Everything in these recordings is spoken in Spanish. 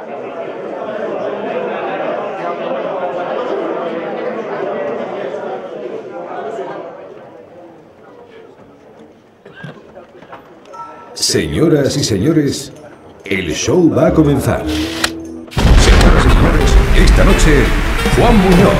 Señoras y señores, el show va a comenzar. Señoras y señores, esta noche, Juan Muñoz.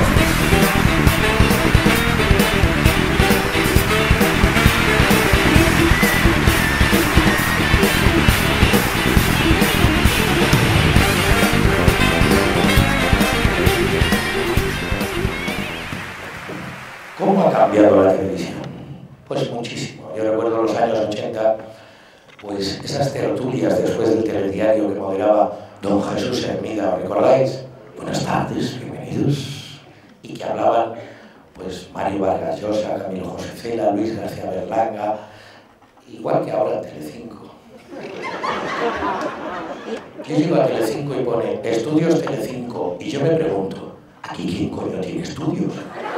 ¿Cómo ha cambiado la televisión? Pues muchísimo. Yo recuerdo los años 80, pues esas tertulias después del telediario que moderaba don Jesús Hermida, ¿recordáis? Buenas tardes, bienvenidos. Y que hablaban, pues, Mario Vargas Llosa, Camilo José Cela, Luis García Berlanga, igual que ahora en Telecinco. Yo llego a Telecinco y pone Estudios Telecinco, y yo me pregunto, ¿aquí quién coño tiene estudios?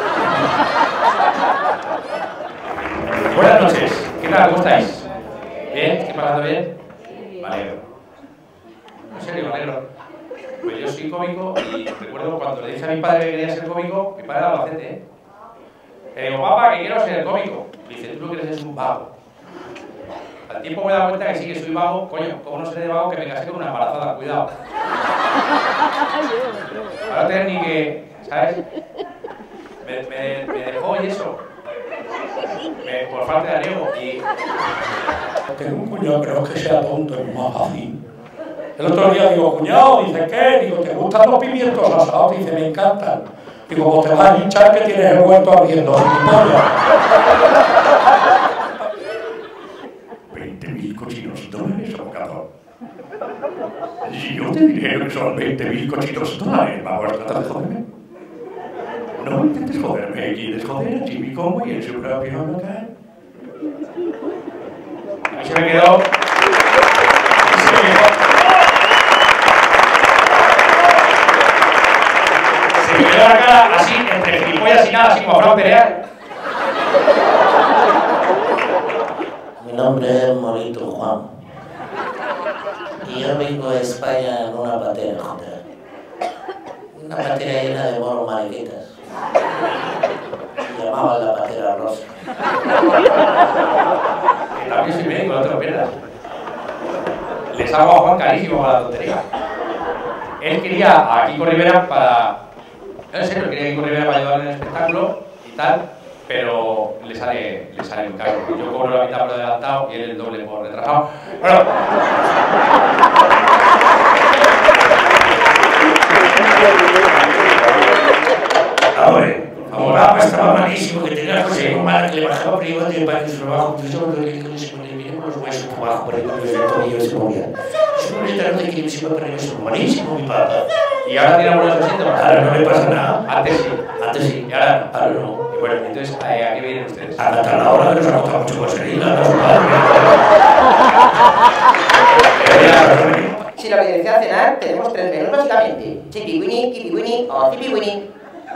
Buenas noches, ¿qué tal? ¿Cómo estáis? ¿Bien? ¿Qué pasando bien? Me alegro. En serio, me alegro. Pues yo soy cómico y recuerdo cuando le dije a mi padre que quería ser cómico, mi padre era albacete, ¿eh? Le digo, papá, que quiero ser cómico. Me dice, tú lo que eres es un vago. Al tiempo me he dado cuenta que sí que soy vago, coño, como no seré de vago que me casé con una embarazada, cuidado. Ahora no tener ni que, ¿sabes? Me dejó y eso. Por falta de ánimo y... Tengo un cuñado, pero es que sea tonto, es más fácil. El otro día digo, cuñado, dice, ¿qué? Digo, ¿te gustan los pimientos asados? Dice, me encantan. Digo, pues te vas a hinchar que tienes el huerto ardiendo. 20.000 cochinos dólares, abogado. Si yo te diré que son 20.000 cochinos dólares, vamos a tratar de joderme. No intentes joderme, quieres joder a Jimmy Conway en su propio local. A mí se me quedó... Se me quedó la cara así, entre gilipollas y nada, así como fraude real. Mi nombre es Morito Juan. Y yo vengo de España en una patera, joder. Una patera llena de moros mariquitas. Llamaban la patera rosa. Que también soy médico, no te lo pierdas. Les hago a Juan carísimo para la tontería. Él quería a Kiko Rivera para... No, en serio, quería a Kiko Rivera para ayudarle en el espectáculo y tal, pero le sale muy caro. Yo cobro la mitad por adelantado y él el doble por retrasado. Bueno... Ahora estaba malísimo, que tenía José Román, que le bajaba privado y para que se lo bajo, pues yo lo que se me miremos los huesos por abajo, por ahí, por el tobillo se movía. Yo no le tarde que se me perdió eso, malísimo, mi papá. Y ahora tiene algunos síntomas. Ahora no le pasa nada. Antes sí, y ahora no. Y bueno, entonces, ¿a qué vienen ustedes? A la hora que nos ha costado mucho conseguirla, ¿no? Si lo apetece a cenar, tenemos 3 menús básicamente. Chippy Winnie, Kippy Winnie o Zippy Winnie.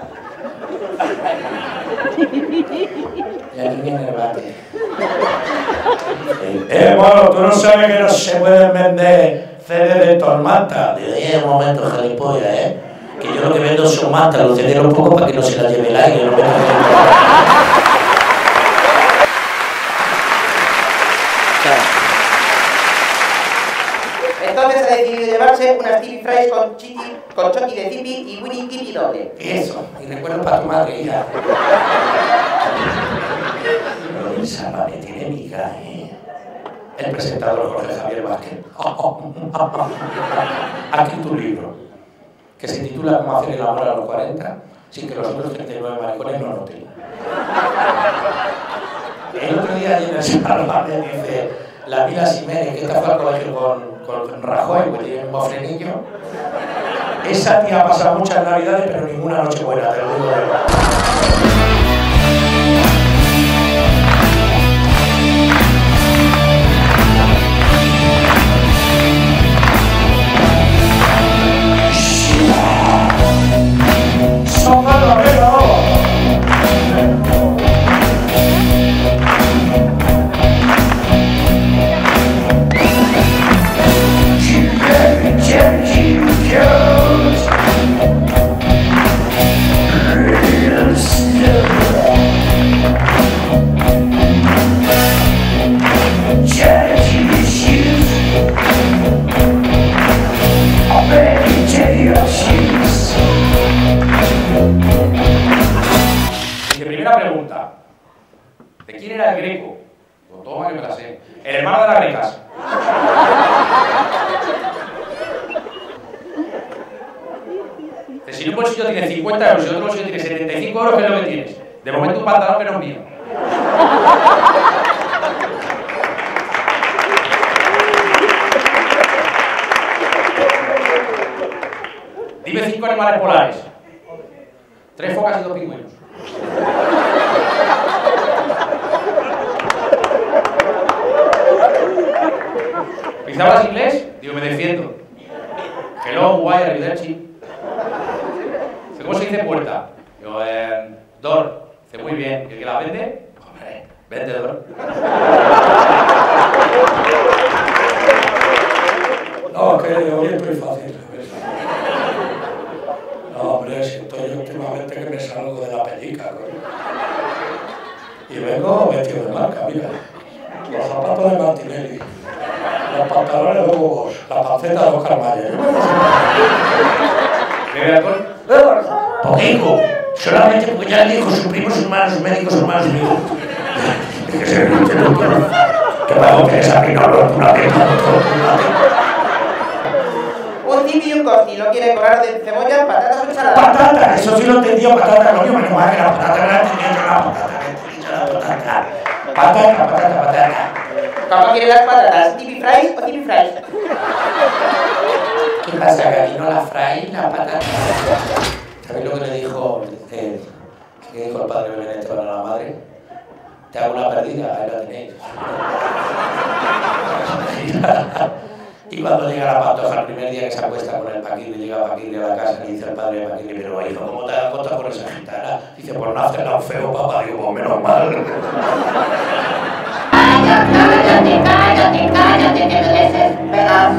Y aquí viene el bate. Bueno, tú no sabes que no se pueden vender CD de Tormenta. De un momento, gilipollas, ¿eh? Que yo lo que vendo son mantas, los cederé un poco para que no se las lleve el aire. No me Entonces ha decidido llevarse unas Zippy Fries con Chucky de Zippy y Winnie Kippy doble. Eso, y recuerdo para tu madre, hija. Esa madre tiene miga, ¿eh? El presentador Jorge Javier Vázquez. Aquí tu libro, que se titula Cómo hacer el amor a los 40 sin que los otros 39 maricones lo noten. El otro día allí en el salón me dice la Mila Jiménez, que está fue al colegio con Rajoy, que tiene un mofrenillo. Esa tía ha pasado muchas navidades, pero ninguna noche buena, te lo digo de verdad. Greco. Digo, toma que me la sé. El hermano de las Grecas. Si un bolsillo tiene 50 euros y otro bolsillo tiene 75 euros, ¿qué es lo que tienes? De momento un pantalón que no es mío. Dime 5 animales polares. 3 focas y 2 pingüinos. ¿Quizá hablas inglés? Digo, me defiendo. Hello, why are you there, chief? ¿Cómo se dice puerta? Digo, door. Dice, muy bien. ¿Y el que la vende? Hombre, vendedor. No, que hoy estoy fácil. No, hombre, siento yo últimamente que me salgo de la pellica, coño. Y vengo vestido de marca, mira. Los zapatos de Martinelli, los pantalones de Hugo, la panceta de Oscar Mayer. ¿Bebe alcohol? Poquito, solamente porque ya dijo sus primos hermanos médicos hermanos míos. Que se me dice que va a pensar que no lo una vez. Un zipi y un costi, ¿lo quiere cobrar de cebolla, patatas o ensalada? Patata, eso sí lo entendía, patata, coño, menos mal que la patata la entendía yo, la patata. Patata. ¿Cómo quiere las patatas? ¿Tipi fries o tipi fries? ¿Qué pasa, que aquí no la fry, la patata? ¿Sabéis lo que le dijo el padre Belén Esteban a la madre? Te hago una perdida, ahí la tenéis. Y cuando llega la Pantoja, el primer día que se acuesta con el Paquirri, llega Paquirri a la casa y dice el padre de Paquirri, pero hijo, ¿cómo te das cuenta por esa gitana? Dice, por no hacerla un feo, papá. Digo, pues menos mal. Cállate, que me desesperas.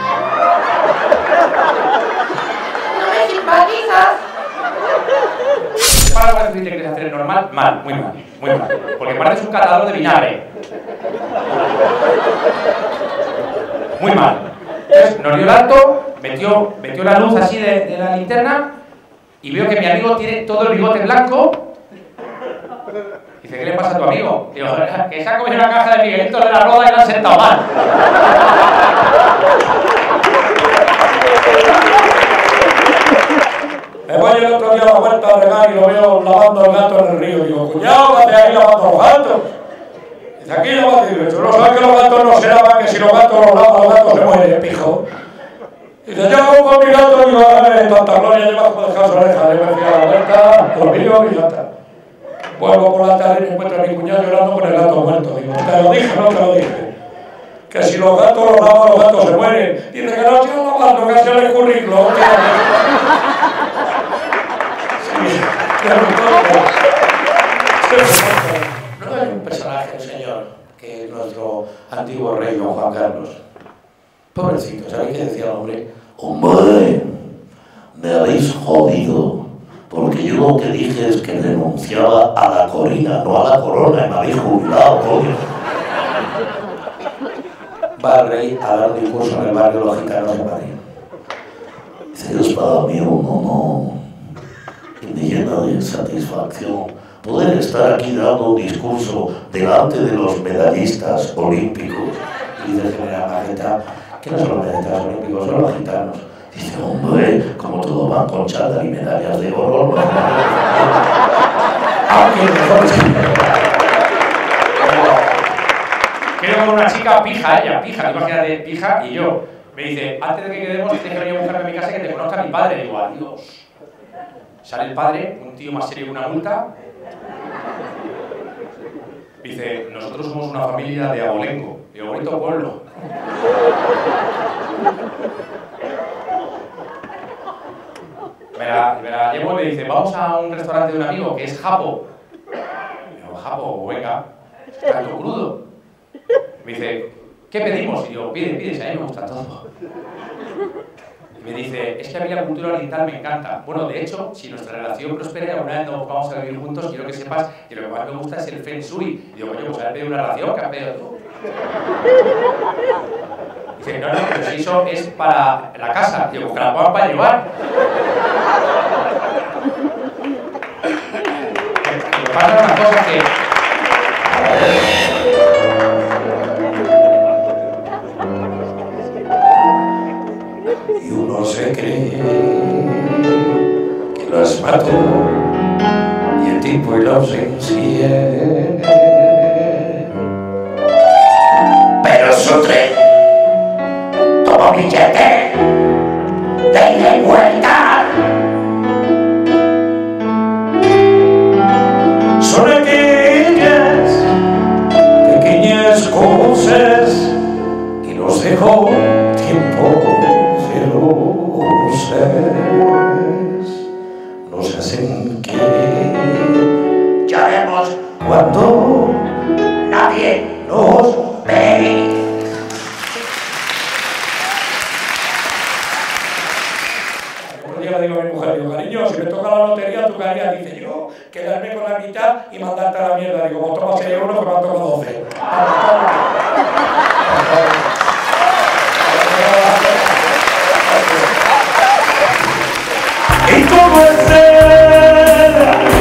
No me simpatizas. Para una decirle que quieres hacer normal, mal, muy mal, muy mal. Porque pareces un catador de vinagre. Muy mal. Entonces nos dio el alto, metió la luz así de la linterna y veo que mi amigo tiene todo el bigote blanco. Dice, ¿qué le pasa a tu amigo? Digo, que se ha comido una caja de Miguelitos de la Roda y la han sentado mal. Me voy el otro día a la vuelta a regar y lo veo lavando el gato en el río. Digo, cuñado, vete ahí lavando los gatos. Dice, aquí lavando. Digo, tú no sabes que los gatos no se lavan, que si los gatos los lavan, los gatos se mueren, pijo. Dice, yo hago con mi gato y digo, tanta gloria lleva como dejar su oreja. Yo me fui a la vuelta, dormido y ya está. Vuelvo por la tarde y me encuentro a mi cuñado llorando con el gato muerto. Digo, ¿te lo dije o no te lo dije? Que si los gatos los lavan, los gatos se mueren. Dice que no sigan lavando, que hacen el currículo. No hay un personaje, señor, que es nuestro antiguo rey, don Juan Carlos. Pobrecito, ¿sabéis qué decía el hombre? Hombre, me habéis jodido. Porque yo lo que dije es que renunciaba a la corina, no a la corona, y me habéis jubilado, coño. Va el rey a dar un discurso en el barrio de los gitanos en Madrid. Dice, es para mí un honor y me llena de satisfacción poder estar aquí dando un discurso delante de los medallistas olímpicos. Y dice el general Magenta, que no son los medallistas olímpicos, son los gitanos. Dice, hombre, como todos van con chándal y medallas de oro, ¿no? Aunque mejor es Creo con una chica pija, ella, pija, imagínate, pija, y yo. Me dice, antes de que quedemos, tienes que venir a buscarme a mi casa y que te conozca mi padre. Digo, adiós. Sale el padre, un tío más serio que una multa. Dice, nosotros somos una familia de Abolengo. Digo, bonito pueblo. Me la llevo y me dice, vamos a un restaurante de un amigo que es Japo. Digo, Japo, venga, plato crudo. Me dice, ¿qué pedimos? Y yo, pide, a mí me gusta todo. Y me dice, es que a mí la cultura oriental me encanta. Bueno, de hecho, si nuestra relación prospera y alguna vez nos vamos a vivir juntos, quiero que sepas que lo que más me gusta es el Feng Shui. Y digo, coño, pues haber pedido una ración, ¿qué has pedido tú? Dice, no, pero si eso es para la casa. Digo, que la pongan para llevar. Me pasa una cosa que... su tren. Tomo billete de ida y vuelta. Son aquellas pequeñas cosas que nos dejó tiempo feroces. Nos hacen que lloremos cuando nadie nos ve. Un día le digo a mi mujer, digo, cariño, si me toca la lotería, ¿tú qué harías? Dice, yo, quedarme con la mitad y mandarte a la mierda. Digo, pues toma 6 euros que me han tocado 12. ¿Y cómo es ser?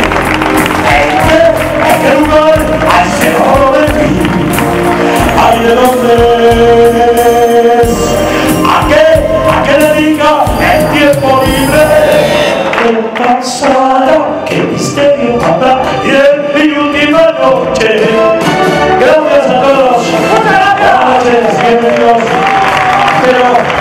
¿En qué lugar al cerro de ti? ¿Ay de dónde es? ¿A qué dedica el tiempo libre? ¿Qué pasará? ¿Qué misterio habrá? Y en mi última noche. Gracias a todos. Buenas noches, bienvenidos. Pero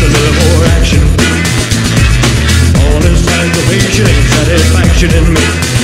in me.